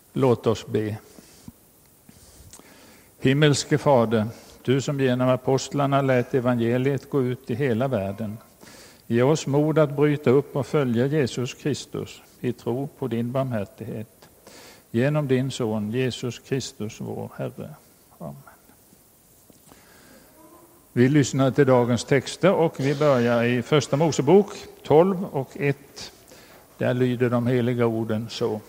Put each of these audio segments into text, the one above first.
Låt oss be. Himmelske Fader, du som genom apostlarna lät evangeliet gå ut i hela världen, ge oss mod att bryta upp och följa Jesus Kristus i tro på din barmhärtighet. Genom din son Jesus Kristus, vår Herre. Amen. Vi lyssnar till dagens texter och vi börjar i Första Mosebok 12 och 1. Där lyder de heliga orden så.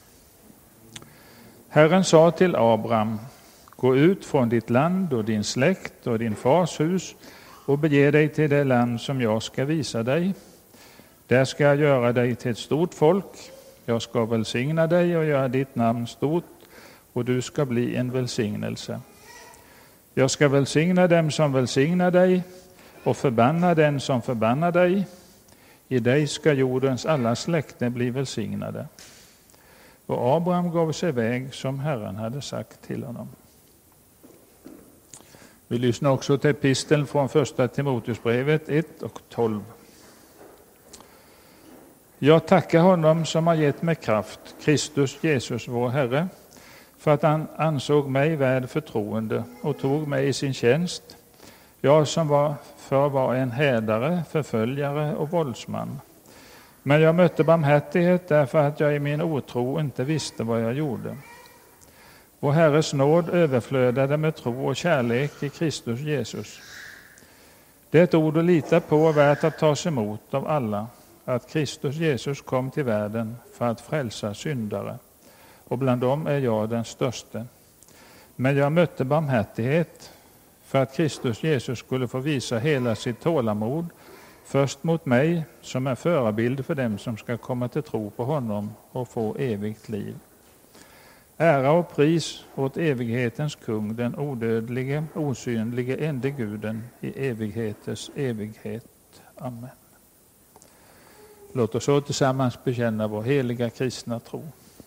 Herren sa till Abraham: gå ut från ditt land och din släkt och din fars hus och bege dig till det land som jag ska visa dig. Där ska jag göra dig till ett stort folk. Jag ska välsigna dig och göra ditt namn stort, och du ska bli en välsignelse. Jag ska välsigna dem som välsignar dig och förbanna den som förbannar dig. I dig ska jordens alla släkten bli välsignade. Och Abraham gav sig iväg som Herren hade sagt till honom. Vi lyssnar också till episteln från första Timoteusbrevet 1 och 12. Jag tackar honom som har gett mig kraft, Kristus Jesus vår Herre, för att han ansåg mig värd förtroende och tog mig i sin tjänst. Jag som var en härdare, förföljare och våldsman. Men jag mötte barmhärtighet därför att jag i min otro inte visste vad jag gjorde. Vår Herres nåd överflödade med tro och kärlek i Kristus Jesus. Det är ett ord att lita på och värt att tas emot av alla, att Kristus Jesus kom till världen för att frälsa syndare, och bland dem är jag den störste. Men jag mötte barmhärtighet för att Kristus Jesus skulle få visa hela sitt tålamod, först mot mig som är förebild för dem som ska komma till tro på honom och få evigt liv. Ära och pris åt evighetens kung, den odödlige, osynlige, ende Guden i evigheters evighet. Amen. Låt oss så tillsammans bekänna vår heliga kristna tro.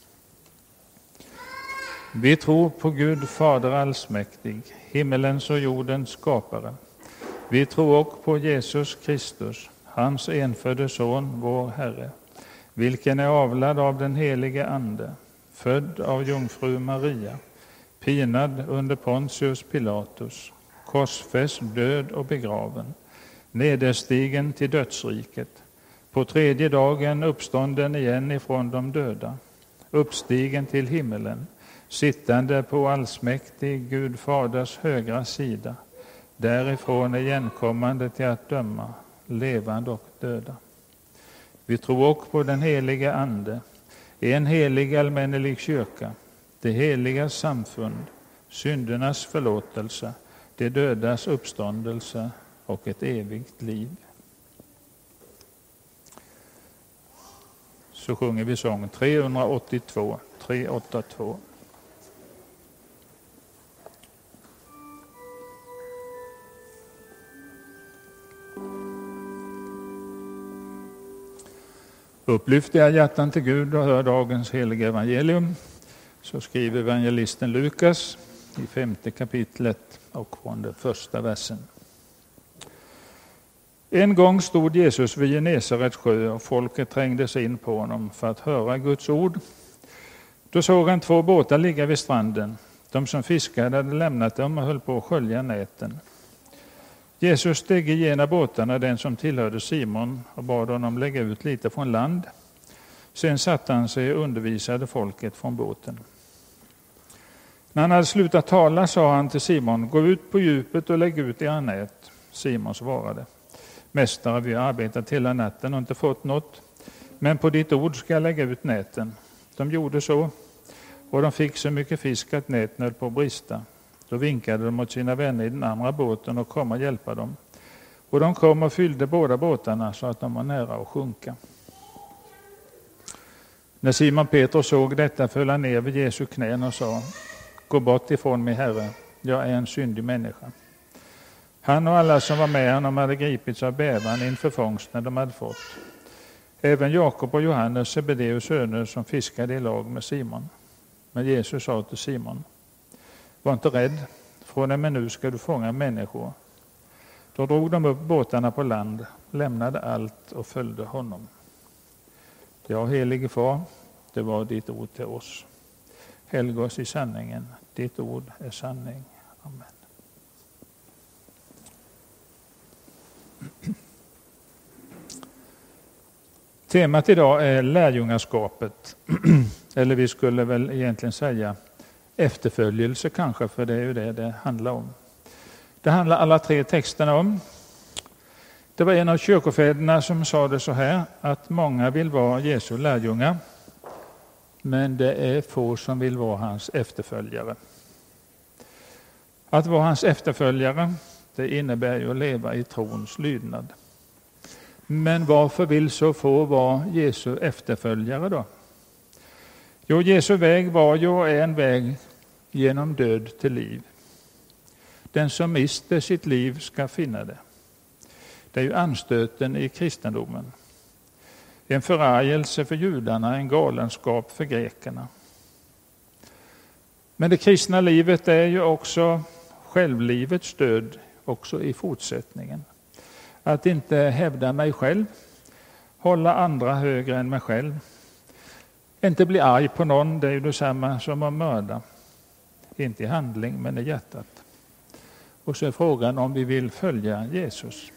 Vi tror på Gud Fader allsmäktig, himmelens och jordens skapare. Vi tror också på Jesus Kristus, hans enfödde son, vår Herre, vilken är avlad av den helige Ande, född av jungfru Maria, pinad under Pontius Pilatus, korsfäst, död och begraven, nederstigen till dödsriket, på tredje dagen uppstånden igen ifrån de döda, uppstigen till himmelen, sittande på allsmäktig Gud Faders högra sida, därifrån igenkommande till att döma levande och döda. Vi tror också på den heliga Ande, en helig allmännelig kyrka, det heliga samfund, syndernas förlåtelse, det dödas uppståndelse och ett evigt liv. Så sjunger vi sång 382. Upplyft era hjärtan till Gud och hör dagens heliga evangelium. Så skriver evangelisten Lukas i 5:e kapitlet och från den första versen. En gång stod Jesus vid Genesarets sjö och folket trängdes in på honom för att höra Guds ord. Då såg han 2 båtar ligga vid stranden. De som fiskade hade lämnat dem och höll på att skölja näten. Jesus steg i ena båtarna, den som tillhörde Simon, och bad honom lägga ut lite från land. Sen satte han sig och undervisade folket från båten. När han hade slutat tala sa han till Simon: gå ut på djupet och lägg ut era nät. Simon svarade: mästare, vi har arbetat hela natten och inte fått något, men på ditt ord ska jag lägga ut näten. De gjorde så, och de fick så mycket fisk att näten höll på att brista. Då vinkade de mot sina vänner i den andra båten och kom och hjälpa dem. Och de kom och fyllde båda båtarna så att de var nära att sjunka. När Simon Petrus såg detta föll han ner vid Jesu knän och sa: gå bort ifrån mig, Herre, jag är en syndig människa. Han och alla som var med honom hade gripits av bävan inför fångsten de hade fått. Även Jakob och Johannes, Sebedeus söner, som fiskade i lag med Simon. Men Jesus sa till Simon: var inte rädd, från och med nu ska du fånga människor. Då drog de upp båtarna på land, lämnade allt och följde honom. Ja, helige Far, det var ditt ord till oss. Helga oss i sanningen. Ditt ord är sanning. Amen. Temat idag är lärjungaskapet. Eller vi skulle väl egentligen säga efterföljelse kanske, för det är ju det handlar om. Det handlar alla tre texterna om. Det var en av kyrkofäderna som sa det så här, att många vill vara Jesu lärjungar, men det är få som vill vara hans efterföljare. Att vara hans efterföljare, det innebär ju att leva i trons lydnad. Men varför vill så få vara Jesu efterföljare då? Jo, Jesu väg var ju och är en väg genom död till liv. Den som mister sitt liv ska finna det. Det är ju anstöten i kristendomen. En förargelse för judarna, en galenskap för grekerna. Men det kristna livet är ju också självlivets död också i fortsättningen. Att inte hävda mig själv, hålla andra högre än mig själv. Inte bli arg på någon, det är ju detsamma som att mörda. Inte i handling, men i hjärtat. Och så är frågan om vi vill följa Jesus.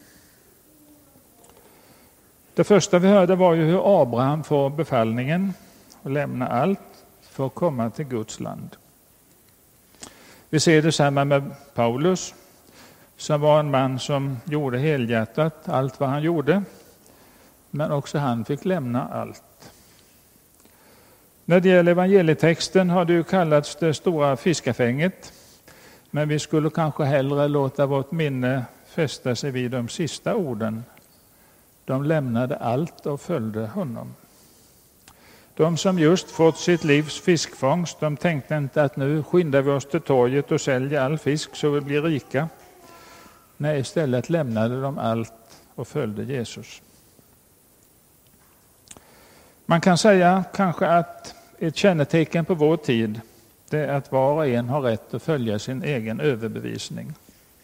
Det första vi hörde var ju hur Abraham får befallningen att lämna allt för att komma till Guds land. Vi ser detsamma med Paulus, som var en man som gjorde helhjärtat allt vad han gjorde, men också han fick lämna allt. När det gäller evangelietexten har det ju kallats det stora fiskafänget, men vi skulle kanske hellre låta vårt minne fästa sig vid de sista orden. De lämnade allt och följde honom. De som just fått sitt livs fiskfångst, de tänkte inte att nu skyndar vi oss till torget och säljer all fisk så vi blir rika. Nej, istället lämnade de allt och följde Jesus. Man kan säga kanske att ett kännetecken på vår tid, det är att var och en har rätt att följa sin egen överbevisning.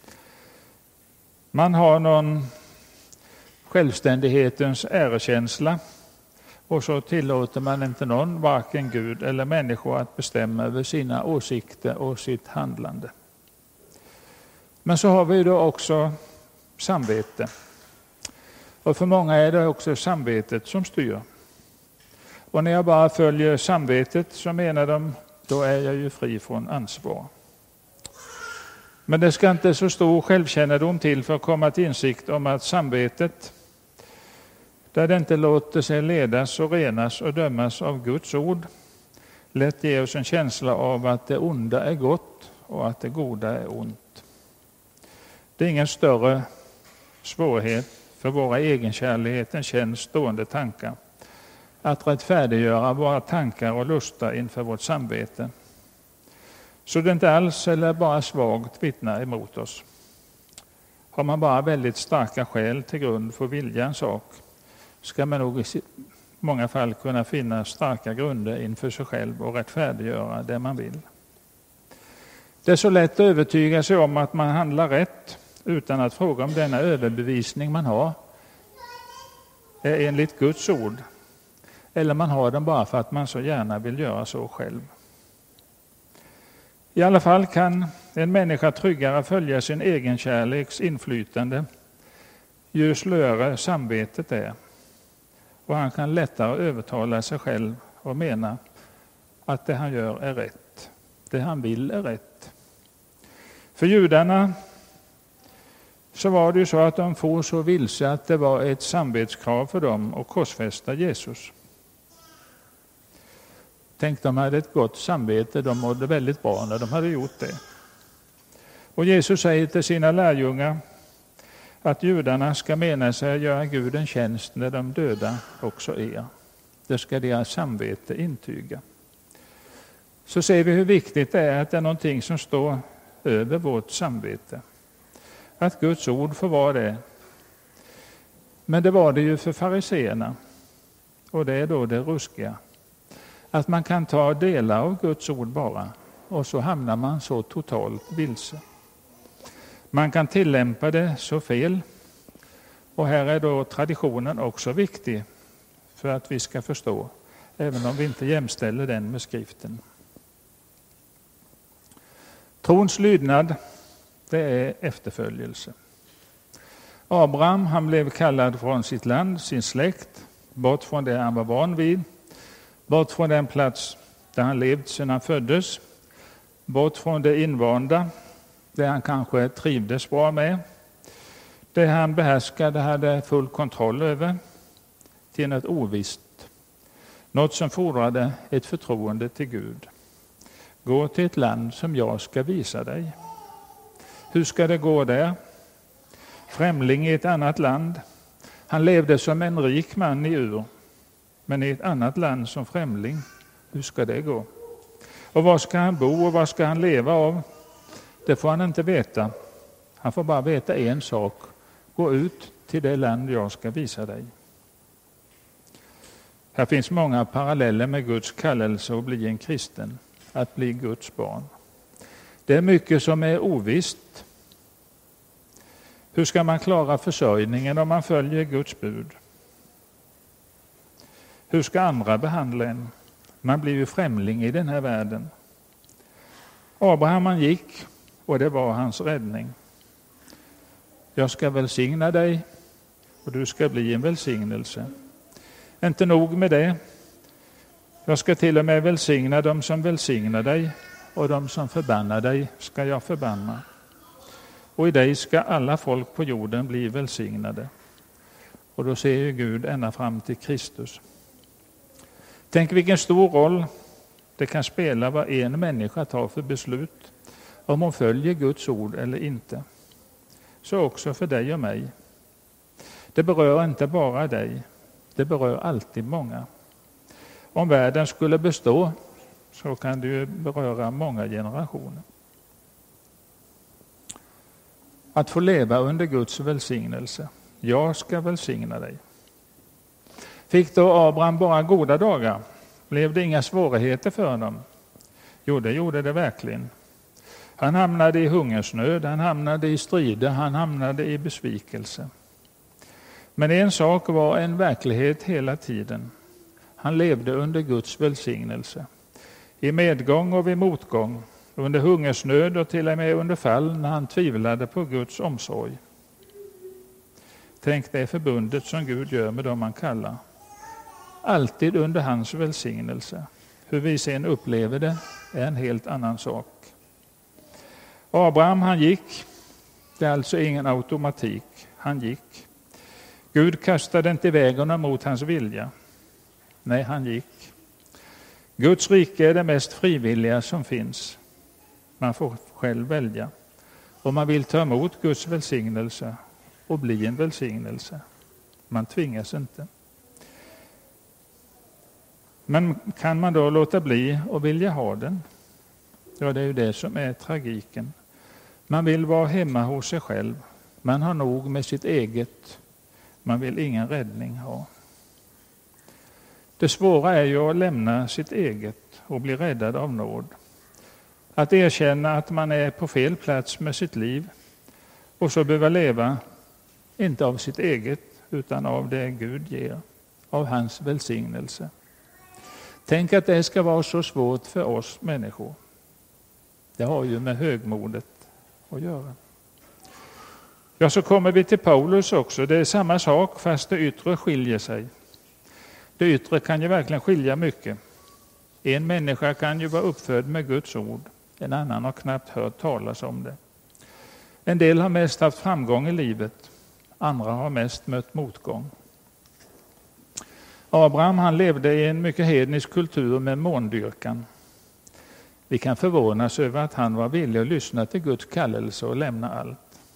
Man har någon självständighetens ärekänsla och så tillåter man inte någon, varken Gud eller människor, att bestämma över sina åsikter och sitt handlande. Men så har vi då också samvete. Och för många är det också samvetet som styr. Och när jag bara följer samvetet så menar de, då är jag ju fri från ansvar. Men det ska inte så stor självkännedom till för att komma till insikt om att samvetet, där det inte låter sig ledas och renas och dömas av Guds ord, lätt ger oss en känsla av att det onda är gott och att det goda är ont. Det är ingen större svårighet för våra egenkärlighetens tjänst stående tankar att rättfärdiggöra våra tankar och lustar inför vårt samvete. Så det inte alls eller bara svagt vittnar emot oss. Har man bara väldigt starka skäl till grund för vilja en sak, ska man nog i många fall kunna finna starka grunder inför sig själv och rättfärdiggöra det man vill. Det är så lätt att övertyga sig om att man handlar rätt utan att fråga om denna överbevisning man har är enligt Guds ord, eller man har den bara för att man så gärna vill göra så själv. I alla fall kan en människa tryggare följa sin egen kärleks inflytande ju slöare samvetet är. Och han kan lättare övertala sig själv och mena att det han gör är rätt. Det han vill är rätt. För judarna så var det ju så att de får så vilse att det var ett samvetskrav för dem att korsfästa Jesus. Tänk, de hade ett gott samvete, de mådde väldigt bra när de hade gjort det. Och Jesus säger till sina lärjungar att judarna ska mena sig göra Gud en tjänst när de dödar också er. Det ska deras samvete intyga. Så ser vi hur viktigt det är att det är någonting som står över vårt samvete. Att Guds ord får vara det. Men det var det ju för fariseerna. Och det är då det ruskiga. Att man kan ta delar av Guds ord bara, och så hamnar man så totalt vilse. Man kan tillämpa det så fel, och här är då traditionen också viktig för att vi ska förstå, även om vi inte jämställer den med skriften. Trons lydnad, det är efterföljelse. Abraham, han blev kallad från sitt land, sin släkt, bort från det han var van vid, bort från den plats där han levt sedan han föddes, bort från det invanda, det han kanske trivdes bra med, det han behärskade, hade full kontroll över, till något ovisst, något som fordrade ett förtroende till Gud. Gå till ett land som jag ska visa dig. Hur ska det gå där? Främling i ett annat land. Han levde som en rik man i Ur, men i ett annat land som främling. Hur ska det gå? Och var ska han bo och vad ska han leva av? Det får han inte veta. Han får bara veta en sak. Gå ut till det land jag ska visa dig. Här finns många paralleller med Guds kallelse att bli en kristen, att bli Guds barn. Det är mycket som är ovisst. Hur ska man klara försörjningen om man följer Guds bud? Hur ska andra behandla en? Man blir ju främling i den här världen. Abraham, han gick och det var hans räddning. Jag ska välsigna dig och du ska bli en välsignelse. Inte nog med det. Jag ska till och med välsigna dem som välsignar dig och de som förbannar dig ska jag förbanna. Och i dig ska alla folk på jorden bli välsignade. Och då ser ju Gud ända fram till Kristus. Tänk vilken stor roll det kan spela vad en människa tar för beslut, om hon följer Guds ord eller inte. Så också för dig och mig. Det berör inte bara dig, det berör alltid många. Om världen skulle bestå så kan det ju beröra många generationer. Att få leva under Guds välsignelse. Jag ska välsigna dig. Fick då Abraham bara goda dagar? Blev det inga svårigheter för honom? Jo, det gjorde det verkligen. Han hamnade i hungersnöd, han hamnade i strider, han hamnade i besvikelse. Men en sak var en verklighet hela tiden. Han levde under Guds välsignelse. I medgång och vid motgång, under hungersnöd och till och med under fall när han tvivlade på Guds omsorg. Tänk det förbundet som Gud gör med dem man kallar. Alltid under hans välsignelse. Hur vi sen upplever det är en helt annan sak. Abraham, han gick. Det är alltså ingen automatik. Han gick. Gud kastade inte iväg honom mot hans vilja. Nej, han gick. Guds rike är det mest frivilliga som finns. Man får själv välja. Om man vill ta emot Guds välsignelse och bli en välsignelse. Man tvingas inte. Men kan man då låta bli och vilja ha den? Ja, det är ju det som är tragiken. Man vill vara hemma hos sig själv. Man har nog med sitt eget. Man vill ingen räddning ha. Det svåra är ju att lämna sitt eget och bli räddad av nåd. Att erkänna att man är på fel plats med sitt liv och så behöva leva, inte av sitt eget, utan av det Gud ger, av hans välsignelse. Tänk att det ska vara så svårt för oss människor. Det har ju med högmodet att göra. Ja, så kommer vi till Paulus också. Det är samma sak fast det yttre skiljer sig. Det yttre kan ju verkligen skilja mycket. En människa kan ju vara uppfödd med Guds ord. En annan har knappt hört talas om det. En del har mest haft framgång i livet. Andra har mest mött motgång. Abraham, han levde i en mycket hednisk kultur med måndyrkan. Vi kan förvånas över att han var villig att lyssna till Guds kallelse och lämna allt.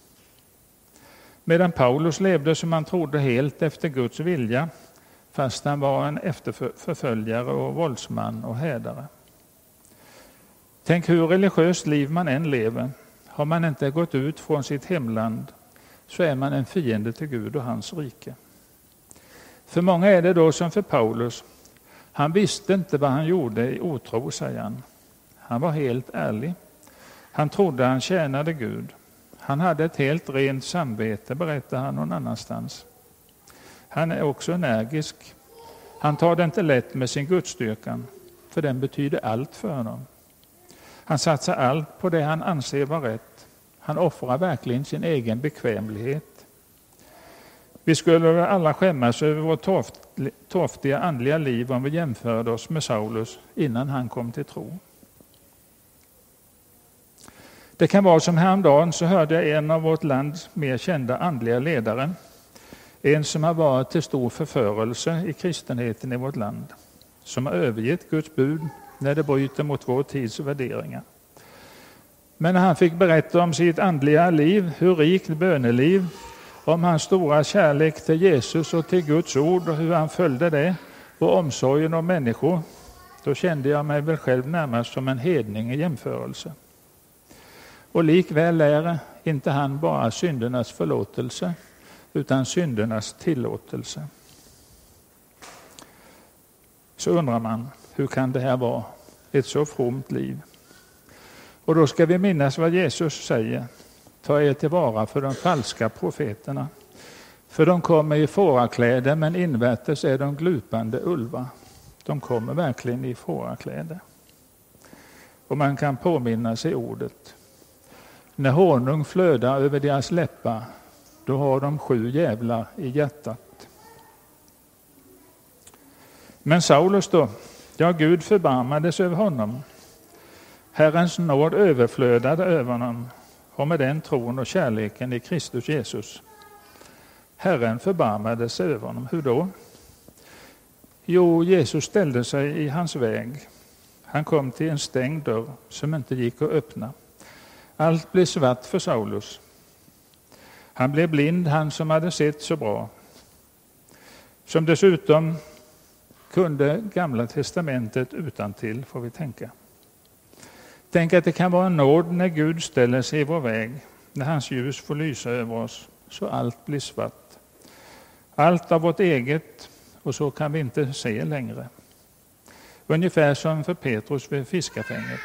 Medan Paulus levde som han trodde helt efter Guds vilja, fast han var en efterföljare och våldsman och hädare. Tänk hur religiöst liv man än lever. Har man inte gått ut från sitt hemland så är man en fiende till Gud och hans rike. För många är det då som för Paulus. Han visste inte vad han gjorde i otro, säger han. Han var helt ärlig. Han trodde han tjänade Gud. Han hade ett helt rent samvete, berättar han någon annanstans. Han är också energisk. Han tar det inte lätt med sin gudsstyrkan, för den betyder allt för honom. Han satsar allt på det han anser vara rätt. Han offrar verkligen sin egen bekvämlighet. Vi skulle väl alla skämmas över vårt torftiga andliga liv om vi jämförde oss med Saulus innan han kom till tro. Det kan vara som häromdagen, så hörde jag en av vårt lands mer kända andliga ledare, en som har varit till stor förförelse i kristenheten i vårt land, som har övergett Guds bud när det bryter mot vår tids värderingar. Men när han fick berätta om sitt andliga liv, hur rikt böneliv, om hans stora kärlek till Jesus och till Guds ord och hur han följde det och omsorgen om människor, då kände jag mig väl själv närmast som en hedning i jämförelse. Och likväl lär inte han bara syndernas förlåtelse utan syndernas tillåtelse. Så undrar man, hur kan det här vara ett så fromt liv? Och då ska vi minnas vad Jesus säger: ta er tillvara för de falska profeterna, för de kommer i fårakläder men invärtes är de glupande ulvar. De kommer verkligen i fårakläder. Och man kan påminna sig ordet: när honung flödar över deras läppar, då har de 7 djävlar i hjärtat. Men Saulus då? Ja, Gud förbarmades över honom. Herrens nåd överflödade över honom, och med den tron och kärleken i Kristus Jesus. Herren förbarmade sig över honom. Hur då? Jo, Jesus ställde sig i hans väg. Han kom till en stängd dörr som inte gick att öppna. Allt blev svart för Saulus. Han blev blind, han som hade sett så bra. Som dessutom kunde Gamla testamentet utantill, får vi tänka. Tänk att det kan vara en nåd när Gud ställer sig i vår väg, när hans ljus får lysa över oss, så allt blir svart. Allt av vårt eget, och så kan vi inte se längre. Ungefär som för Petrus vid fiskafänget.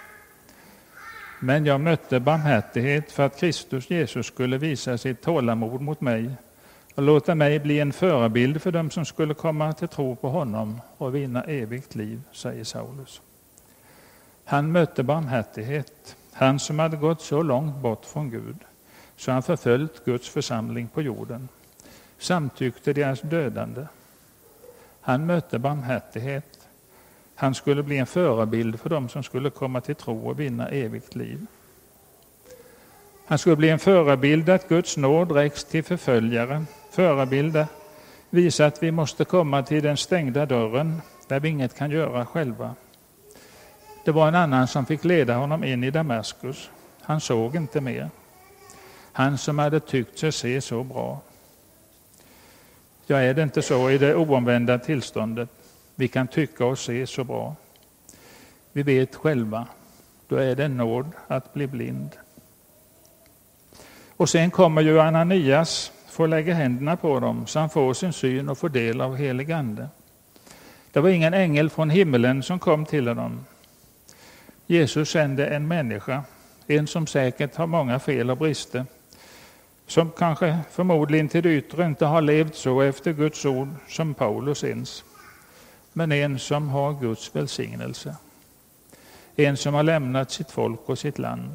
Men jag mötte barmhärtighet för att Kristus Jesus skulle visa sitt tålamod mot mig och låta mig bli en förebild för dem som skulle komma till tro på honom och vinna evigt liv, säger Saulus. Han mötte barmhärtighet, han som hade gått så långt bort från Gud så han förföljt Guds församling på jorden, samtyckte deras dödande. Han mötte barmhärtighet. Han skulle bli en förebild för dem som skulle komma till tro och vinna evigt liv. Han skulle bli en förebild att Guds nåd räcks till förföljare. Förebilder visar att vi måste komma till den stängda dörren där vi inget kan göra själva. Det var en annan som fick leda honom in i Damaskus. Han såg inte mer. Han som hade tyckt sig se så bra. Ja, är det inte så i det oomvända tillståndet? Vi kan tycka och se så bra. Vi vet själva, då är det nåd att bli blind. Och sen kommer ju Ananias, får lägga händerna på dem så han får sin syn och får del av helig ande. Det var ingen ängel från himmelen som kom till honom. Jesus sände en människa, en som säkert har många fel och brister, som kanske förmodligen till det yttre inte har levt så efter Guds ord som Paulus ens, men en som har Guds välsignelse, en som har lämnat sitt folk och sitt land.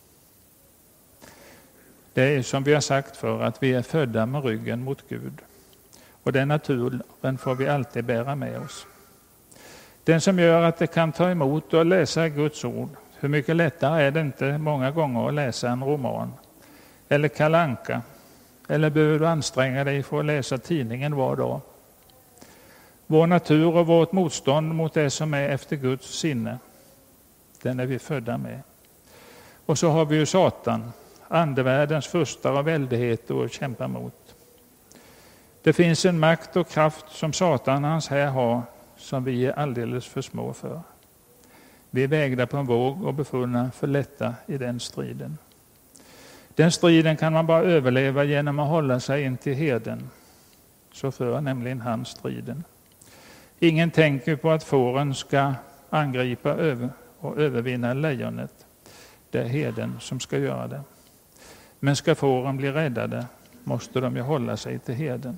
Det är som vi har sagt för att vi är födda med ryggen mot Gud, och den naturen får vi alltid bära med oss. Den som gör att det kan ta emot och läsa Guds ord. Hur mycket lättare är det inte många gånger att läsa en roman eller Kalle Anka, eller behöver du anstränga dig för att läsa tidningen var dag. Vår natur och vårt motstånd mot det som är efter Guds sinne, den är vi födda med. Och så har vi ju Satan, andevärldens furstar och väldigheter att kämpa mot. Det finns en makt och kraft som Satan hans här har, som vi är alldeles för små för. Vi är vägda på en våg och befunna för lätta i den striden. Den striden kan man bara överleva genom att hålla sig in till herden. Så för nämligen han striden. Ingen tänker på att fåren ska angripa och övervinna lejonet. Det är herden som ska göra det. Men ska fåren bli räddade måste de ju hålla sig till herden.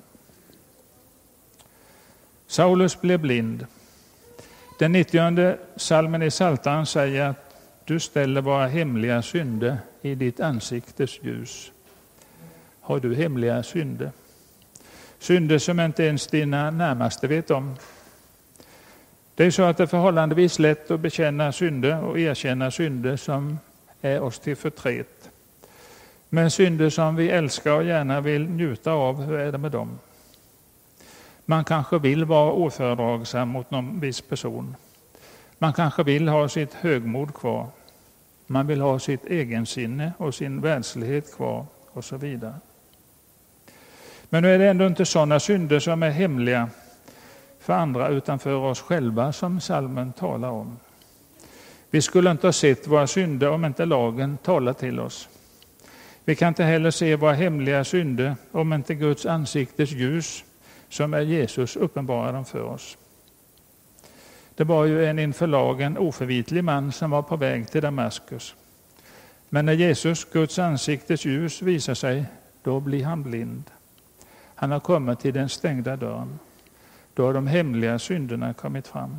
Saulus blev blind. Den 90:e psalmen i Psaltaren säger att du ställer våra hemliga synder i ditt ansiktes ljus. Har du hemliga synder? Synder som inte ens dina närmaste vet om. Det är så att det är förhållandevis lätt att bekänna synder och erkänna synder som är oss till förtret. Men synder som vi älskar och gärna vill njuta av, hur är det med dem? Man kanske vill vara ofördragsam mot någon viss person. Man kanske vill ha sitt högmod kvar. Man vill ha sitt egensinne och sin världslighet kvar och så vidare. Men nu är det ändå inte sådana synder som är hemliga för andra utan för oss själva som psalmen talar om. Vi skulle inte ha sett våra synder om inte lagen talar till oss. Vi kan inte heller se våra hemliga synder om inte Guds ansiktes ljus som är Jesus uppenbarar dem för oss. Det var ju en inför lagen oförvitlig man som var på väg till Damaskus. Men när Jesus, Guds ansiktes ljus, visar sig, då blir han blind. Han har kommit till den stängda dörren. Då har de hemliga synderna kommit fram.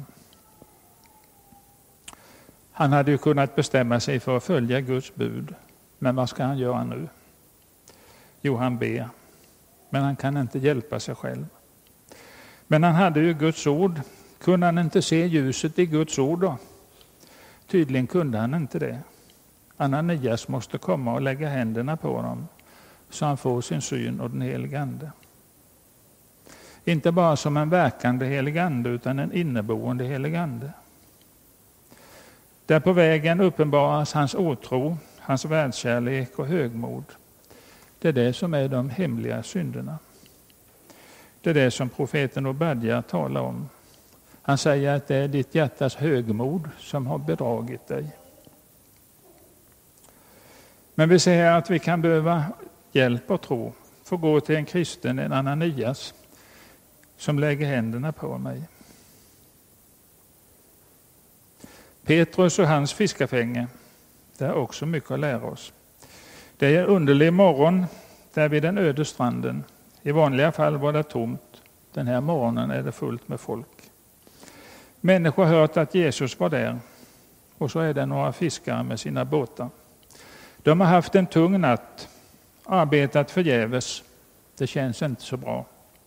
Han hade ju kunnat bestämma sig för att följa Guds bud. Men vad ska han göra nu? Jo, han ber. Men han kan inte hjälpa sig själv. Men han hade ju Guds ord. Kunde han inte se ljuset i Guds ord då? Tydligen kunde han inte det. Ananias måste komma och lägga händerna på honom så han får sin syn och den helige ande. Inte bara som en verkande helig ande utan en inneboende helig ande. Där på vägen uppenbaras hans åtrå, hans världskärlek och högmod. Det är det som är de hemliga synderna. Det är det som profeten Obadja talar om. Han säger att det är ditt hjärtas högmod som har bedragit dig. Men vi ser att vi kan behöva hjälp och tro. Få gå till en kristen, en Ananias, som lägger händerna på mig. Petrus och hans fiskafänge, det är också mycket att lära oss. Det är en underlig morgon där vid den öde stranden. I vanliga fall var det tomt. Den här morgonen är det fullt med folk. Människor har hört att Jesus var där. Och så är det några fiskare med sina båtar. De har haft en tung natt. Arbetat förgäves. Det känns inte så bra.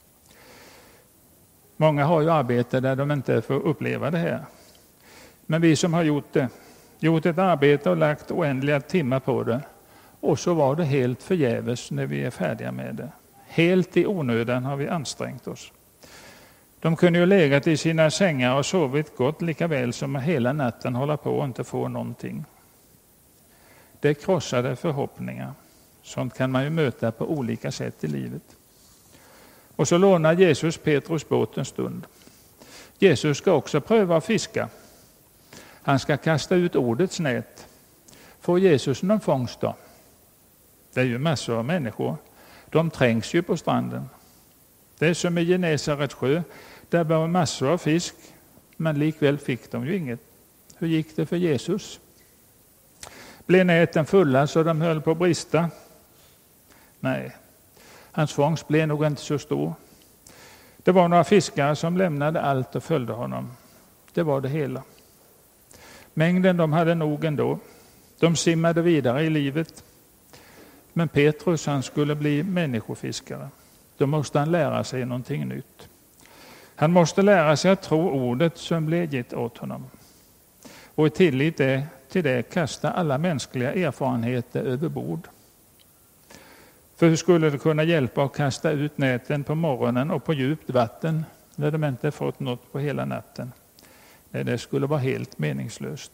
Många har ju arbete där de inte får uppleva det här. Men vi som har gjort ett arbete och lagt oändliga timmar på det. Och så var det helt förgäves när vi är färdiga med det. Helt i onödan har vi ansträngt oss. De kunde ju legat i sina sängar och sovit gott lika väl som hela natten hålla på och inte få någonting. Det krossade förhoppningar. Sånt kan man ju möta på olika sätt i livet. Och så lånar Jesus Petrus båt en stund. Jesus ska också pröva att fiska. Han ska kasta ut ordets nät. Får Jesus någon fångst då? Det är ju massor av människor. De trängs ju på stranden. Det är som i Genesarets sjö. Där var massor av fisk. Men likväl fick de ju inget. Hur gick det för Jesus? Blev näten fulla så de höll på att brista? Nej. Hans fångst blev nog inte så stor. Det var några fiskare som lämnade allt och följde honom. Det var det hela. Mängden de hade nog ändå. De simmade vidare i livet. Men Petrus, han skulle bli människofiskare. Då måste han lära sig någonting nytt. Han måste lära sig att tro ordet som blev gett åt honom. Och i tillit till det kasta alla mänskliga erfarenheter över bord. För hur skulle det kunna hjälpa att kasta ut näten på morgonen och på djupt vatten när de inte fått något på hela natten? Nej, det skulle vara helt meningslöst.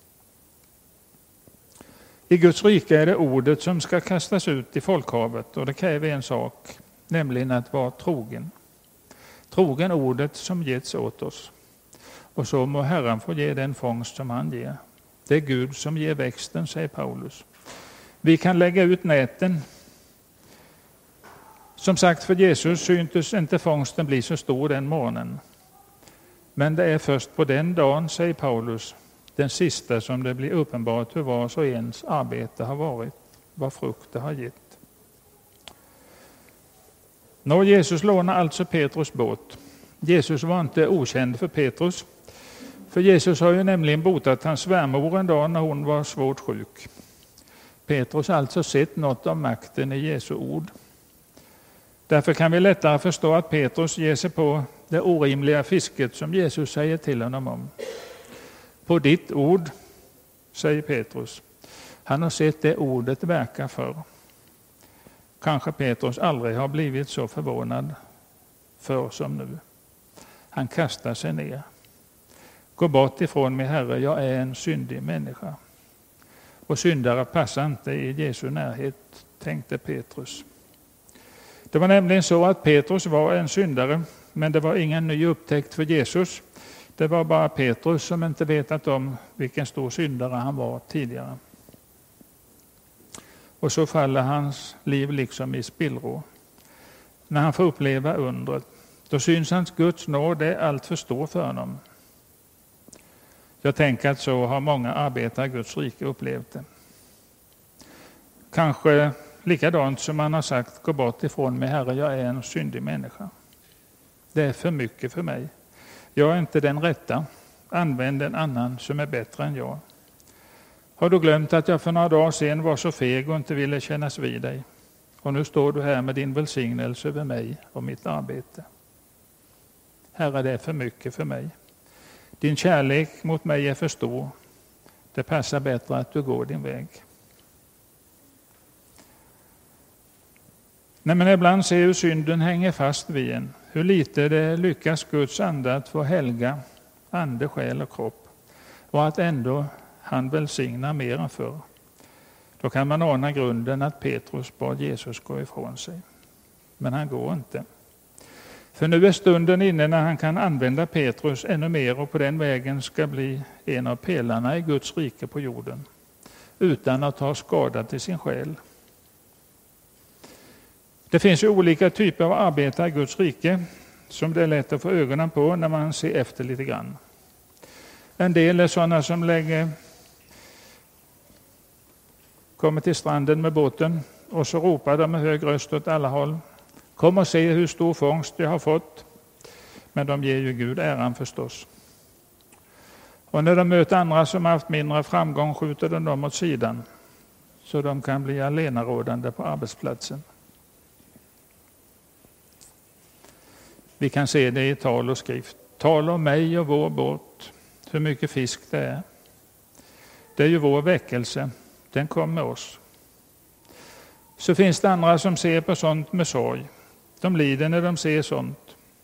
I Guds rike är det ordet som ska kastas ut i folkhavet och det kräver en sak, nämligen att vara trogen. Trogen ordet som getts åt oss. Och så må Herren få ge den fångst som han ger. Det är Gud som ger växten, säger Paulus. Vi kan lägga ut näten. Som sagt, för Jesus syntes inte fångsten bli så stor den morgonen. Men det är först på den dagen, säger Paulus, den sista som det blir uppenbart hur vars och ens arbete har varit, vad frukt det har gett. Nå, Jesus lånar alltså Petrus båt. Jesus var inte okänd för Petrus. För Jesus har ju nämligen botat hans svärmor en dag när hon var svårt sjuk. Petrus har alltså sett något av makten i Jesu ord. Därför kan vi lättare förstå att Petrus ger sig på det orimliga fisket som Jesus säger till honom om. På ditt ord, säger Petrus. Han har sett det ordet verka förr. Kanske Petrus aldrig har blivit så förvånad för som nu. Han kastar sig ner. Gå bort ifrån mig, Herre, jag är en syndig människa. Och syndare passar inte i Jesu närhet, tänkte Petrus. Det var nämligen så att Petrus var en syndare, men det var ingen ny upptäckt för Jesus. Det var bara Petrus som inte vetat om vilken stor syndare han var tidigare. Och så faller hans liv liksom i spillror. När han får uppleva undret, då syns hans Guds nåd är allt för stor för honom. Jag tänker att så har många arbetare i Guds rike upplevt det. Kanske likadant som man har sagt, gå bort ifrån mig, Herre, jag är en syndig människa. Det är för mycket för mig. Jag är inte den rätta. Använd en annan som är bättre än jag. Har du glömt att jag för några dagar sedan var så feg och inte ville kännas vid dig? Och nu står du här med din välsignelse över mig och mitt arbete. Herre, det är för mycket för mig. Din kärlek mot mig är för stor. Det passar bättre att du går din väg. När man ibland ser hur synden hänger fast vid en, hur lite det lyckas Guds ande att få helga ande, själ och kropp, och att ändå han välsignar mer än förr, då kan man ana grunden att Petrus bad Jesus gå ifrån sig. Men han går inte. För nu är stunden inne när han kan använda Petrus ännu mer och på den vägen ska bli en av pelarna i Guds rike på jorden, utan att ha skada till sin själ. Det finns ju olika typer av arbetare i Guds rike som det är lätt att få ögonen på när man ser efter lite grann. En del är sådana som kommer till stranden med båten och så ropar de med hög röst åt alla håll. Kom och se hur stor fångst jag har fått. Men de ger ju Gud äran förstås. Och när de möter andra som haft mindre framgång skjuter de dem åt sidan, så de kan bli allenarådande på arbetsplatsen. Vi kan se det i tal och skrift. Tala om mig och vår båt, hur mycket fisk det är. Det är ju vår väckelse, den kom med oss. Så finns det andra som ser på sånt med sorg. De lider när de ser sånt.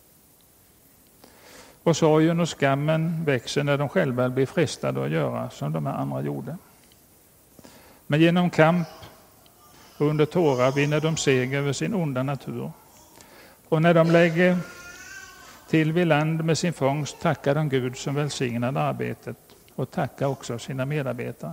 Och sorgen och skammen växer när de själva blir frestade att göra som de här andra gjorde. Men genom kamp och under tårar vinner de seger över sin onda natur. Och när de lägger till vid land med sin fångst tackar de Gud som välsignade arbetet och tackar också sina medarbetare.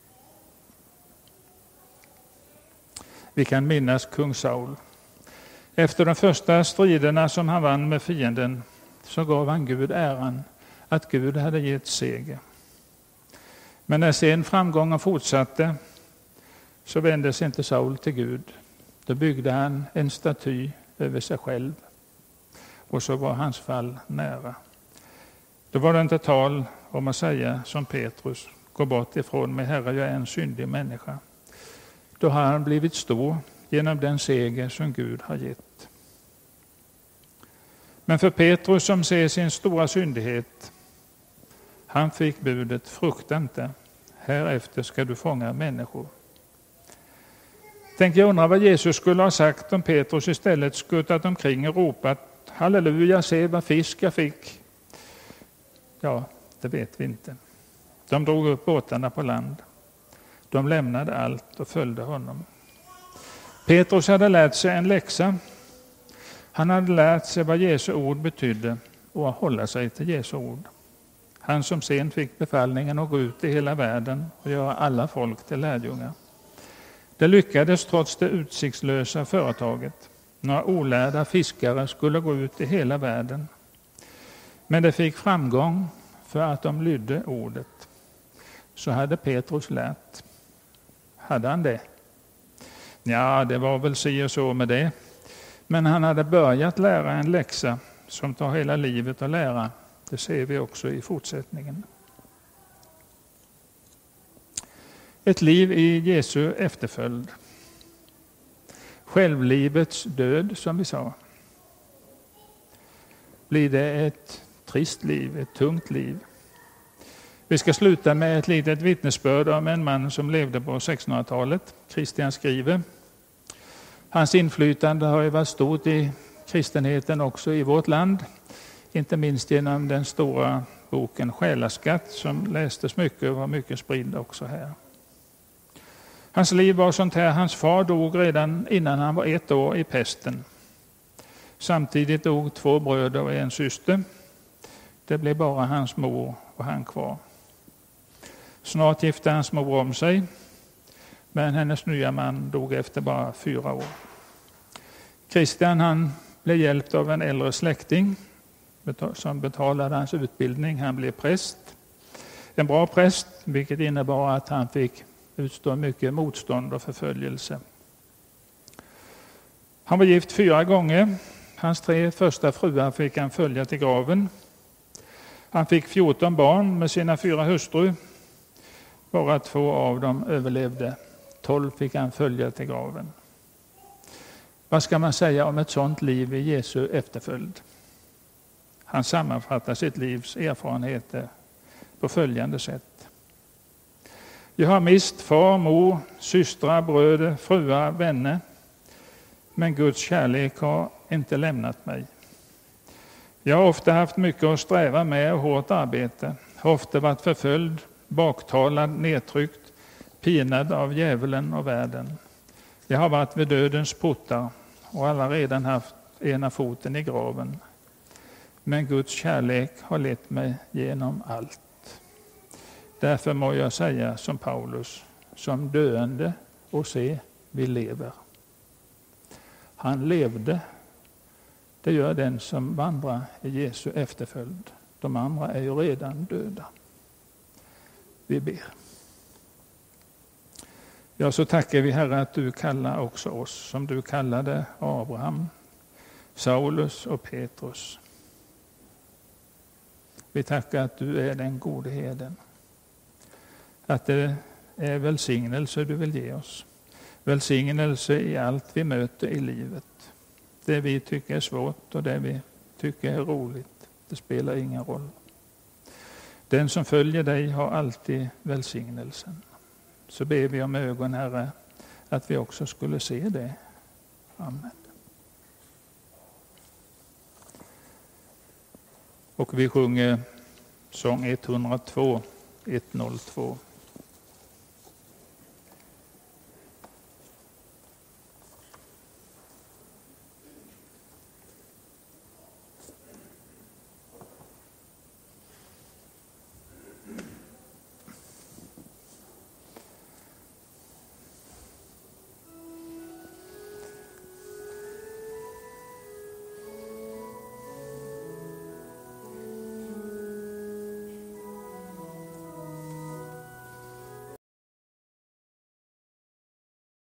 Vi kan minnas kung Saul. Efter de första striderna som han vann med fienden så gav han Gud äran att Gud hade gett seger. Men när sen framgången fortsatte så vände sig inte Saul till Gud. Då byggde han en staty över sig själv. Och så var hans fall nära. Då var det inte tal om att säga som Petrus, gå bort ifrån mig, Herre, jag är en syndig människa. Då har han blivit stor genom den seger som Gud har gett. Men för Petrus som ser sin stora syndighet, han fick budet, frukta inte, härefter ska du fånga människor. Tänk, jag undrar vad Jesus skulle ha sagt om Petrus istället skuttat omkring och ropat, halleluja, se vad fisk jag fick. Ja, det vet vi inte. De drog upp båtarna på land. De lämnade allt och följde honom. Petrus hade lärt sig en läxa. Han hade lärt sig vad Jesu ord betydde och att hålla sig till Jesu ord. Han som sen fick befallningen att gå ut i hela världen och göra alla folk till lärjungar. Det lyckades trots det utsiktslösa företaget. Några olärda fiskare skulle gå ut i hela världen. Men det fick framgång för att de lydde ordet. Så hade Petrus lärt. Hade han det? Ja, det var väl si och så med det. Men han hade börjat lära en läxa som tar hela livet att lära Det ser vi också i fortsättningen. Ett liv i Jesu efterföljd. Självlivets död, som vi sa. Blir det ett trist liv, ett tungt liv? Vi ska sluta med ett litet vittnesbörd om en man som levde på 1600-talet. Christian skriver. Hans inflytande har ju varit stort i kristenheten också i vårt land. Inte minst genom den stora boken Själaskatt som lästes mycket och var mycket spridd också här. Hans liv var sånt här. Hans far dog redan innan han var 1 år i pesten. Samtidigt dog 2 bröder och en syster. Det blev bara hans mor och han kvar. Snart gifte hans mor om sig, men hennes nya man dog efter bara 4 år. Christian han blev hjälpt av en äldre släkting som betalade hans utbildning. Han blev präst. En bra präst, vilket innebar att han fick utstå mycket motstånd och förföljelse. Han var gift 4 gånger. Hans 3 första fruar fick han följa till graven. Han fick 14 barn med sina 4 hustrur. Bara 2 av dem överlevde. 12 fick han följa till graven. Vad ska man säga om ett sådant liv i Jesu efterföljd? Han sammanfattar sitt livs erfarenheter på följande sätt. Jag har mist far, mor, systrar, bröder, fruar, vänner. Men Guds kärlek har inte lämnat mig. Jag har ofta haft mycket att sträva med och hårt arbete. Har ofta varit förföljd, baktalad, nedtryckt, pinad av djävulen och världen. Jag har varit vid dödens portar och alla redan haft ena foten i graven. Men Guds kärlek har lett mig genom allt. Därför må jag säga som Paulus, som döende och se, vi lever. Han levde. Det gör den som vandrar i Jesu efterföljd. De andra är ju redan döda. Vi ber. Ja, så tackar vi Herre att du kallar också oss som du kallade Abraham, Saulus och Petrus. Vi tackar att du är den gode herden. Att det är välsignelse du vill ge oss. Välsignelse i allt vi möter i livet. Det vi tycker är svårt och det vi tycker är roligt. Det spelar ingen roll. Den som följer dig har alltid välsignelsen. Så ber vi om ögon, Herre, att vi också skulle se det. Amen. Och vi sjunger sång 102, 102.